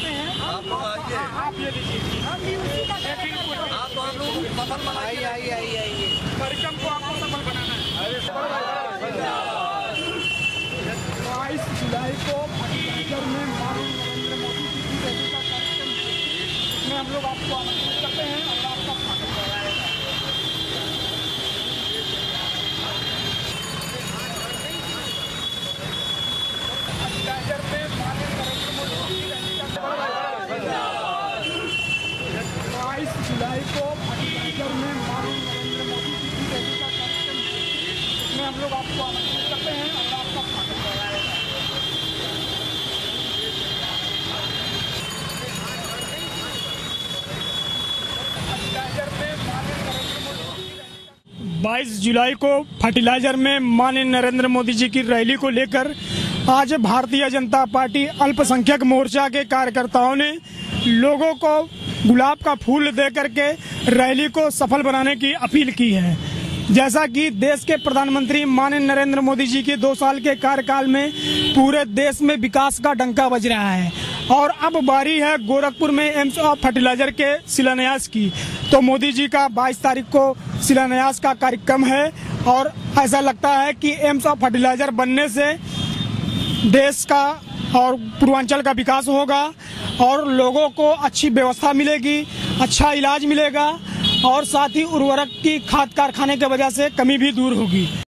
करते हैं। आप लोग आइए, आप ये लीजिए, आप लोग सफल बनाइए। आइए कार्यक्रम को आपको सफल बनाना है। 22 जुलाई को फर्टिलाइजर में माननीय नरेंद्र मोदी जी की रैली का कार्यक्रम है। इसमें हम लोग आपको आमंत्रित करते हैं और आपका स्वागत कराएगा। फर्टिलाइजर में माननीय नरेंद्र मोदी जी की रैली का 22 जुलाई को फर्टिलाइजर में माननीय नरेंद्र मोदी जी की रैली का कार्यक्रम है। इसमें हम लोग आपको आमंत्रित करते हैं और आपका स्वागत कराएगा। फर्टिलाइजर में माननीय नरेंद्र मोदी जी की रैली का 22 जुलाई को फर्टिलाइजर में माननीय नरेंद्र मोदी जी की रैली को लेकर आज भारतीय जनता पार्टी अल्पसंख्यक मोर्चा के कार्यकर्ताओं ने लोगों को गुलाब का फूल दे करके रैली को सफल बनाने की अपील की है। जैसा कि देश के प्रधानमंत्री माननीय नरेंद्र मोदी जी के 2 साल के कार्यकाल में पूरे देश में विकास का डंका बज रहा है और अब बारी है गोरखपुर में एम्स ऑफ फर्टिलाइजर के शिलान्यास की। तो मोदी जी का 22 तारीख को शिलान्यास का कार्यक्रम है और ऐसा लगता है कि एम्स ऑफ फर्टिलाइजर बनने से देश का और पूर्वांचल का विकास होगा और लोगों को अच्छी व्यवस्था मिलेगी, अच्छा इलाज मिलेगा और साथ ही उर्वरक की खाद कारखाने की वजह से कमी भी दूर होगी।